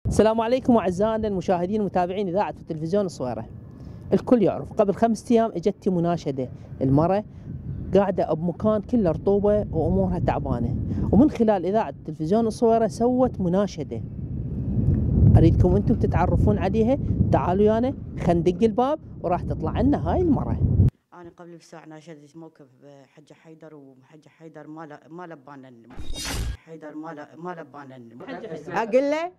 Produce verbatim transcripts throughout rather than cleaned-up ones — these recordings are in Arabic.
السلام عليكم اعزائنا المشاهدين ومتابعين اذاعه التلفزيون الصويره. الكل يعرف قبل خمسة ايام اجتني مناشده، المراه قاعده بمكان كله رطوبه وامورها تعبانه، ومن خلال اذاعه التلفزيون الصويره سوت مناشده. اريدكم انتم تتعرفون عليها، تعالوا ويانا خلينا ندق الباب وراح تطلع لنا هاي المراه. أنا قبل بساعة ناشدت موقف حجة حيدر، وحجة حيدر ما ما لبانا حيدر ما ما لبانا أقول له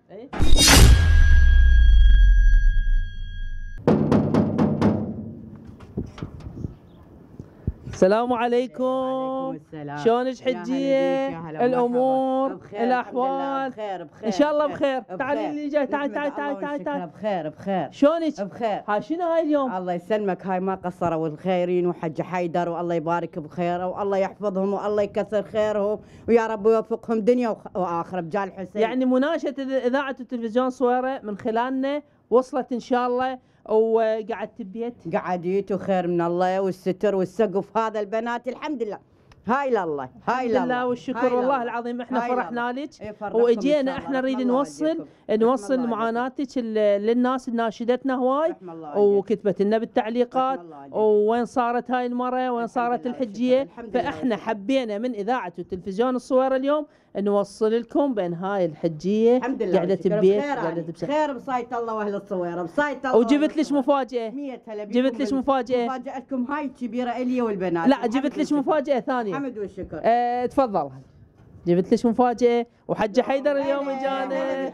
السلام عليكم. وعليكم السلام. شلونك حجيه؟ الامور بخير، الاحوال بخير بخير ان شاء الله بخير. تعالي اللي جاي، تعال تعال تعال تعال تعال. بخير بخير. شلونك؟ بخير. هاي شنو هاي اليوم؟ الله يسلمك، هاي ما قصروا الخيرين وحج حيدر، والله يبارك بخير والله يحفظهم والله يكثر خيرهم ويا رب يوفقهم دنيا واخره بجاه الحسين. يعني مناشده اذاعه التلفزيون صويره من خلالنا وصلت ان شاء الله، وقعدت ببيت؟ قعديت وخير من الله والستر والسقف هذا البنات الحمد لله. هاي لله هاي لله الحمد لله والشكر والله العظيم. احنا فرحنا لك واجينا احنا نريد نوصل نوصل معاناتك للناس اللي ناشدتنا هواي وكتبت لنا بالتعليقات وين صارت هاي المرة وين صارت الحجية، فاحنا حبينا من اذاعة التلفزيون الصويرة اليوم نوصل لكم بين هاي الحجية قاعدة ببيت قاعدة بخير خير بصايت الله واهل الصويرة بصايت الله. وجبت لك مفاجأة، جبت لك مفاجأة، مفاجأتكم هاي كبيرة الي والبنات. لا جبت لك مفاجأة ثانية. الحمد والشكر. اه تفضل، جبت لك مفاجأة وحجة حيدر اليوم اجانا. يا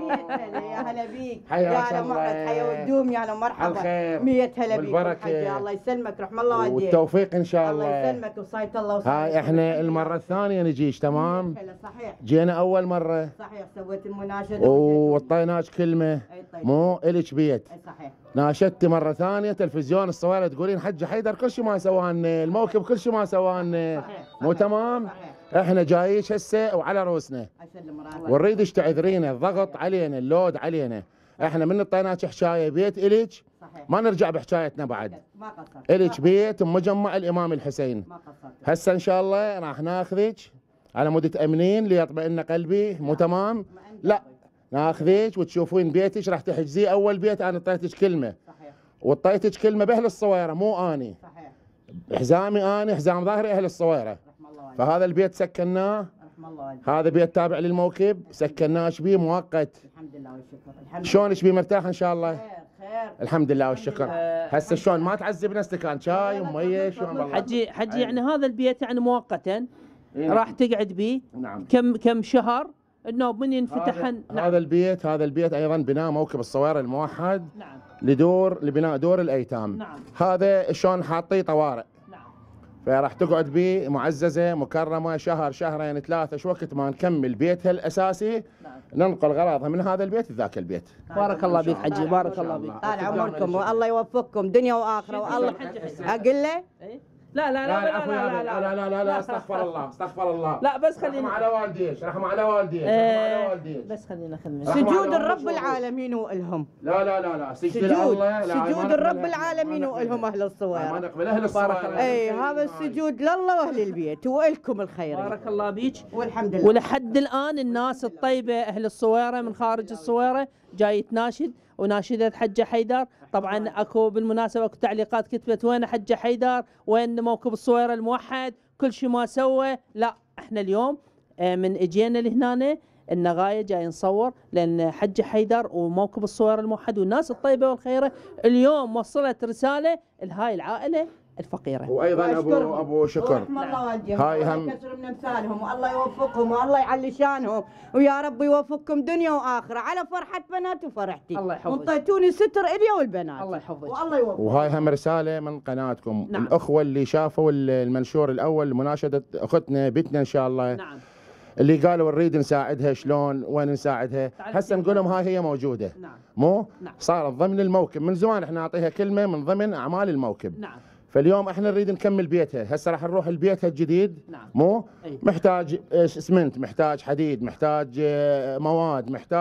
هلا بيك، حياك يا الله، مرحبا حيا ودوم، يا مرحبا مية هلا بيك والبركة. الله يسلمك، رحم الله والديك والتوفيق ان شاء الله. الله يسلمك وصايت الله وصايت. هاي احنا المرة الثانية نجيش تمام؟ صحيح. جينا أول مرة صحيح سويت المناشدة وطيناك كلمة مو إلك بيت. صحيح. ناشدتي مرة ثانية تلفزيون الصويرة تقولين حج حيدر كل شيء ما سوان الموكب، كل شيء ما سوان مو تمام؟ صحيح. احنا جايش هسه وعلى روسنا ونريدش تعذرينا، الضغط علينا، اللود علينا. احنا من طيناك حكايه بيت الك ما نرجع بحكايتنا بعد. ما قصرت. الك بيت مجمع الامام الحسين. ما قصرت. هسه ان شاء الله راح ناخذك على مود تامنين ليطمئن قلبي، مو تمام؟ لا ناخذك وتشوفين بيتك راح تحجزيه اول بيت. انا اعطيتك كلمه. صحيح. وطيتك كلمه باهل الصويره مو اني. صحيح. حزامي اني حزام ظهري اهل الصويره. فهذا البيت سكناه، هذا بيت تابع للموكب سكناه بيه مؤقت. الحمد لله والشكر. الحمد لله. شلونك بيه مرتاح ان شاء الله؟ خير خير الحمد لله والشكر. هسه شلون ما تعذبنا استكان شاي وميه شلون والله؟ حجي حجي يعني هذا البيت يعني مؤقتا راح تقعد بيه. نعم. كم كم شهر انه من ينفتح. هذا, نعم. هذا البيت هذا البيت ايضا بناء موكب الصويره الموحد. نعم. لدور لبناء دور الايتام. نعم. هذا شلون حاطيه طوارئ. فراح تقعد بيه معززه مكرمه شهر شهرين ثلاثه، شو وقت ما نكمل بيتها الاساسي ننقل غراضها من هذا البيت لذاك البيت. بارك الله بك حجي، بارك الله بك. طال عمركم والله يوفقكم دنيا واخره. والله اقول له لا لا لا لا لا لا لا لا لا استغفر الله استغفر الله. لا بس خلينا رحمة على والديك، رحمة على والديك، رحمة على والديك. بس خلينا خلينا سجود الرب العالمين والهم. لا لا لا لا سجود الله. سجود الرب العالمين والهم اهل الصويره. ما نقبل اهل الصويره. اي هذا السجود لله واهل البيت والكم الخير. بارك الله بيك والحمد لله. ولحد الان الناس الطيبه اهل الصويره من خارج الصويره جاي تناشد وناشدة حجة حيدر. طبعا اكو بالمناسبة اكو تعليقات كتبت وين حجة حيدر، وين موكب الصويرة الموحد، كل شيء ما سوى. لا احنا اليوم من اجينا لهنا النغاية جاي نصور لان حجة حيدر وموكب الصويرة الموحد والناس الطيبة والخيرة اليوم وصلت رسالة لهاي العائلة الفقيرة. وايضا ابو ابو شكر. رحم الله والديهم. هاي هم يكثر من امثالهم والله يوفقهم والله يعلي شانهم ويا رب يوفقكم دنيا واخره على فرحه بنات وفرحتي. الله يحفظك. وانطيتوني ستر الي والبنات. الله يحفظك. والله يوفقكم. وهاي هم رساله من قناتكم. نعم. الاخوه اللي شافوا المنشور الاول مناشده اختنا بنتنا ان شاء الله. نعم. اللي قالوا نريد نساعدها شلون وين نساعدها، هسه نقول لهم هاي هي موجوده. نعم. مو؟ نعم. صارت ضمن الموكب من زمان، احنا نعطيها كلمه من ضمن اعمال الموكب. نعم. فاليوم احنا نريد نكمل بيتها، هسه راح نروح لبيتها الجديد. نعم. مو؟ أي. محتاج اسمنت، محتاج حديد، محتاج مواد، محتاج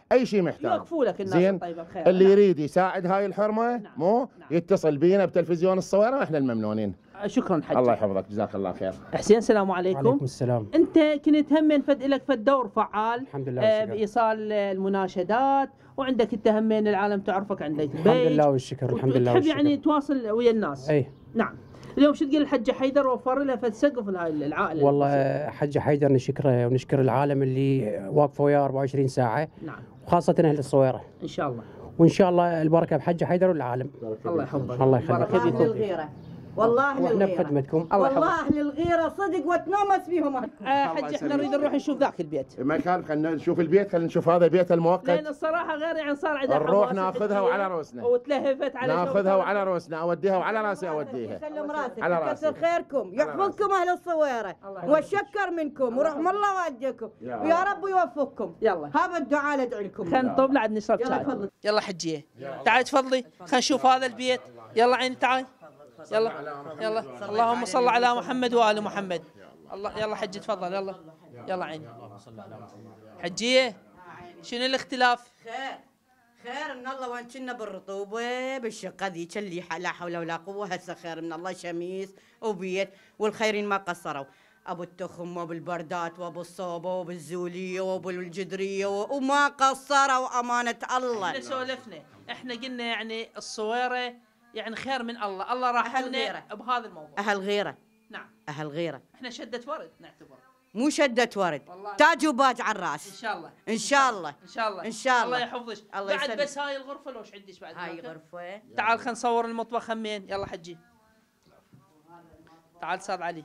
اي شيء محتاج يوقفوا لك الناس زين. الطيبه بخير. اللي نعم. يريد يساعد هاي الحرمه نعم. مو نعم. يتصل بينا بتلفزيون الصويره واحنا الممنونين. شكرا حجي. الله يحفظك جزاك الله خير. حسين السلام عليكم. وعليكم السلام. انت كنت همين فد لك فد دور فعال الحمد لله آه والشكر. بايصال آه، المناشدات، وعندك انت همين العالم تعرفك عندك الحمد بيج لله والشكر. الحمد لله تحب والشكر. يعني تواصل ويا الناس. اي نعم. اليوم شو تقول الحجه حيدر وفر لها فد سقف لهاي العائله؟ والله حج حيدر نشكره ونشكر العالم اللي واقفه وياه أربعة وعشرين ساعه، نعم وخاصه اهل الصويره، ان شاء الله. وان شاء الله البركه بحج حيدر والعالم. الله يحفظك. الله يخليك. بارك والله فيكم. الغيره، والله واحنا الغيره، بخدمتكم. الله يحفظك. والله الغيره صدق وتنومس بيهم. آه حجي احنا نريد نروح نشوف ذاك البيت، ما كان خلينا نشوف البيت، خلينا نشوف هذا بيت المؤقت. لان الصراحه غير يعني صار عندها نروح حماس ناخذها حجية وعلى رؤوسنا. وتلهفت على ناخذها وعلى رؤوسنا، اوديها وعلى راسي اوديها. يسلم راسك، على راسي. يكثر خيركم، يحفظكم اهل الصويره، والشكر منكم، ورحم الله والديكم، ويا رب يوفقكم. يلا. هذا الدعاء ندعي لكم. خلينا نطب لعد نشرب يلا شاي. تفضل. يلا حجيه تعال تفضلي، خلينا نشوف هذا البيت. يلا عيني تعال. يلا يلا اللهم صل على محمد وآل محمد. الله يلا حجي تفضل. يلا يلا عيني. حجيه شنو الاختلاف؟ خير خير من الله، وين كنا بالرطوبه بالشقه ذيك اللي لا حول ولا قوه، هسه خير من الله شميس وبيت، والخيرين ما قصروا، ابو التخم وبالبردات وبالصوبه وبالزوليه وبالجدريه وما قصروا امانه الله. احنا سولفنا، احنا قلنا يعني الصويره يعني خير من الله، الله راح أهل لنا غيرة. بهذا الموضوع. اهل غيره، نعم اهل غيره، احنا شده ورد نعتبر. مو شده ورد، والله. تاج وباج على ان الراس. شاء الله ان شاء الله ان شاء الله ان شاء الله. الله يحفظك. الله بعد يسلمك. بس هاي الغرفه لو عندك بعد هاي هناك؟ غرفه. تعال خلينا نصور المطبخ همين. يلا حجي تعال استاذ علي.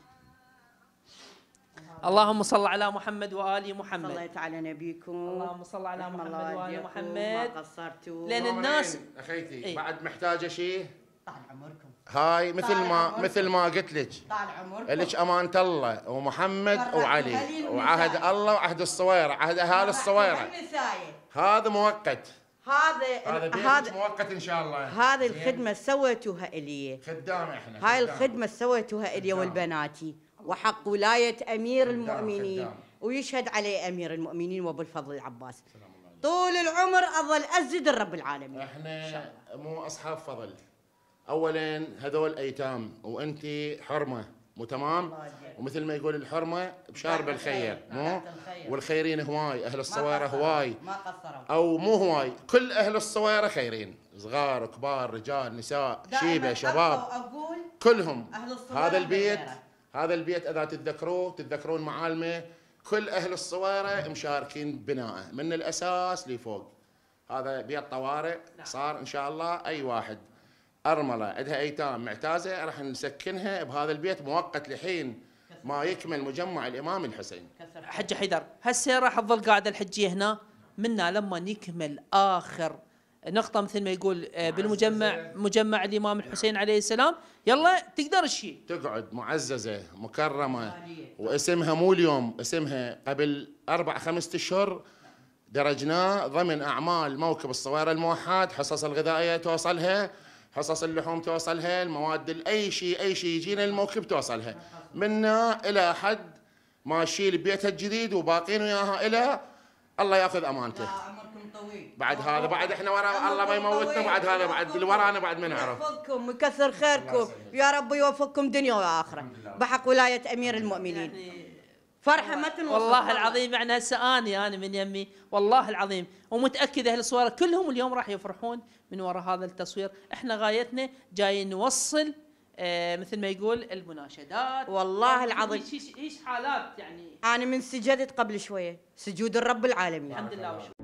اللهم صل على محمد وآل محمد. صليت على نبيكم، اللهم صل على رحم محمد الله وآل والديكم، محمد. ما قصرتوا. لأن الناس اخيتي إيه. بعد محتاجه شيء. طال عمركم، هاي مثل طال ما عمركم. مثل ما قلت لك، طال عمركم. لك امانه الله ومحمد فرحتوا وعلي هلي وعهد النساء. الله وعهد الصويره، عهد اهالي الصويره. النساية. هذا مؤقت، هذا هذا بيتك هذا مؤقت ان شاء الله. هذه زين؟ الخدمة سويتوها إلي، خدام احنا. هاي خدام. الخدمة سويتوها إلي خدام. والبناتي، وحق ولاية أمير خدام، المؤمنين، خدام. ويشهد عليه أمير المؤمنين وأبو الفضل العباس. طول العمر أظل أسجد الرب العالمين. احنا مو اصحاب فضل، اولا هذول ايتام وانت حرمه مو تمام، ومثل ما يقول الحرمه بشارب الخير مو، والخيرين هواي، اهل الصويره هواي، ما قصروا. او مو هواي، كل اهل الصويره خيرين، صغار كبار رجال نساء شيبه دائماً شباب أبقى وأقول كلهم. أهل الصويرة هذا البيت غيره. هذا البيت اذا تتذكروه تتذكرون معالمه، كل اهل الصويره مشاركين ببنائه من الاساس لفوق. هذا بيت طوارئ صار ان شاء الله، اي واحد ارمله عندها ايتام معتازه راح نسكنها بهذا البيت مؤقت لحين ما يكمل مجمع الامام الحسين. حج حيدر هسه راح تظل قاعده الحجيه هنا منا لما نكمل اخر نقطه مثل ما يقول آه، بالمجمع مجمع الامام الحسين عليه السلام. يلا تقدر الشيء تقعد معززه مكرمه، واسمها مو اليوم، اسمها قبل اربع خمسة اشهر درجناه ضمن اعمال موكب الصويره الموحد، حصص الغذائيه توصلها، حصص اللحوم توصلها، المواد اي شيء اي شيء يجينا الموكب توصلها، منا الى حد ما نشيل بيتها الجديد وباقين وياها الى الله ياخذ امانته. عمركم طويل. بعد هذا بعد احنا ورا الله ما يموتنا، بعد هذا بعد اللي ورانا بعد ما نعرف. يحفظكم ويكثر خيركم، يا رب يوفقكم دنيا واخره بحق ولايه امير المؤمنين. فرحه ما تنوصف. والله العظيم يعني هسه اني انا من يمي والله العظيم، ومتاكد اهل الصويره كلهم اليوم راح يفرحون من وراء هذا التصوير. احنا غايتنا جايين نوصل آه مثل ما يقول المناشدات. والله العظيم. ايش ايش حالات يعني. انا من سجدت قبل شويه سجود الرب العالمين. الحمد لله وشكرا.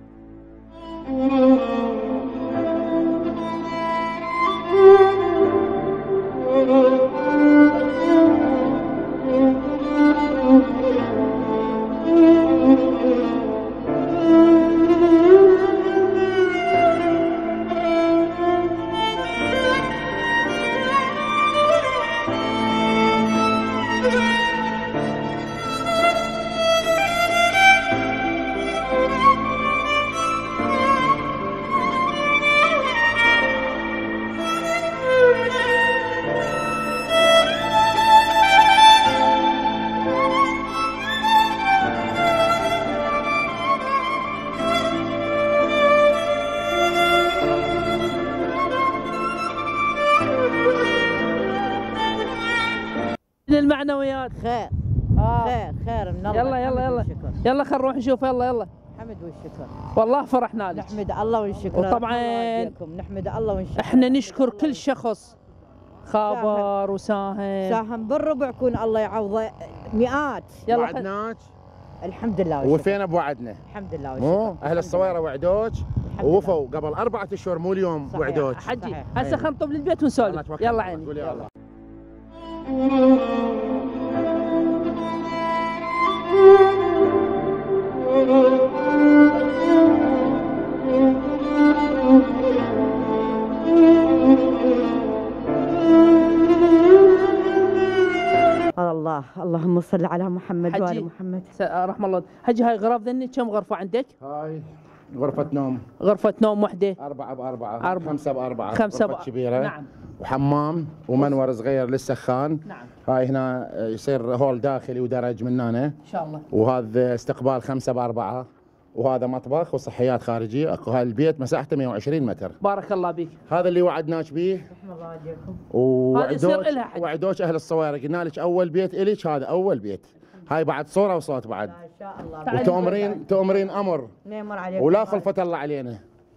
المعنويات؟ خير آه. خير خير من الله. يلا يلا يلا يلا خل نروح نشوف. يلا يلا الحمد والشكر. والله فرحنا لك. نحمد الله ونشكره. وطبعا نحمد الله ونشكره. احنا نشكر كل شخص خابر وساهم ساهم بالربع يكون الله يعوضه مئات. يلا خل... وعدناك الحمد لله والشكر. وفينا بوعدنا. الحمد لله مو والشكر. اهل الصويره وعدوك ووفوا قبل اربعة اشهر مو اليوم صحيح. وعدوك. حجي صحيح. هسه خلينا نطب للبيت ونسولف. يلا عيني. قول يا الله. الله اللهم صل على محمد حجي. وآل محمد. س- رحم الله. حجي هاي غراف ذني كم غرفة عندك؟ هاي غرفة نوم غرفة نوم وحدة. أربعة بأربعة أربعة. خمسة بأربعة خمسة غرفة بأ- كبيرة. نعم. وحمام ومنور صغير للسخان. نعم. هاي هنا يصير هول داخلي ودرج من هنا. إن شاء الله. وهذا استقبال خمسة بأربعة. وهذا مطبخ وصحيات خارجية. اكو هاي البيت مساحته مئة وعشرين متر. بارك الله بيك. هذا اللي وعدناك به. رحم الله والديكم. هذا يصير ووعدوك إلها حد. وعدوك اهل الصويره قلنا لك اول بيت الك هذا اول بيت. هاي بعد صوره وصوت بعد. ما شاء الله. تعال. وتؤمرين تؤمرين امر نعمر عليكم. ولا خلفة الله علينا.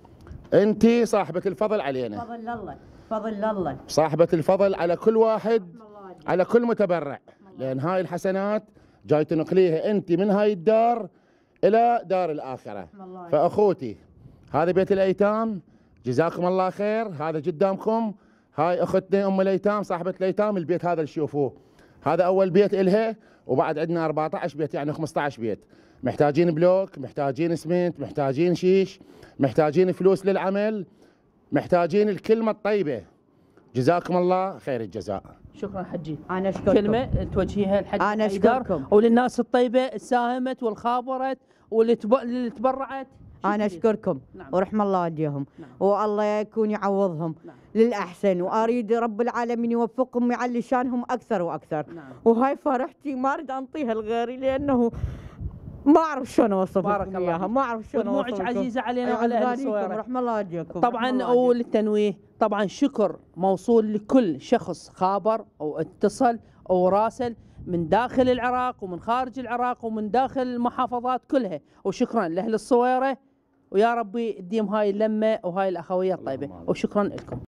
انت صاحبة الفضل علينا. فضل الله فضل الله. صاحبة الفضل على كل واحد على كل متبرع. لان هاي الحسنات جاي تنقليها انت من هاي الدار الى دار الاخره. فاخوتي هذا بيت الايتام جزاكم الله خير. هذا قدامكم هاي اختنا ام الايتام صاحبة الايتام. البيت هذا اللي تشوفوه هذا اول بيت الها. وبعد عندنا أربعة عشر بيت يعني خمسة عشر بيت. محتاجين بلوك، محتاجين اسمنت، محتاجين شيش، محتاجين فلوس للعمل، محتاجين الكلمة الطيبة. جزاكم الله خير الجزاء. شكرا حجي. أنا أشكركم. كلمة توجهيها الحج أنا حيدر أشكركم. وللناس الطيبة اللي ساهمت والخابرت واللي تب... اللي تبرعت. أنا شكرا. أشكركم. نعم. ورحم الله والديهم. نعم. والله يكون يعوضهم نعم. للأحسن. وأريد رب العالمين يوفقهم ويعلي شانهم أكثر وأكثر. نعم. وهاي فرحتي ما أريد أنطيها لغيري لأنه ما أعرف شلون أوصف بارك لكم الله إياها. فيك. ما أعرف شلون أوصف ودموعك لكم. عزيزة علينا أي وعلى أهل أغانيكم. الصويرة. رحم الله والديكم. طبعا وللتنويه طبعا شكر موصول لكل شخص خابر او اتصل او راسل من داخل العراق ومن خارج العراق ومن داخل المحافظات كلها. وشكرا لاهل الصويره ويا ربي تديم هاي اللمه وهاي الاخويه الطيبه. وشكرا لكم.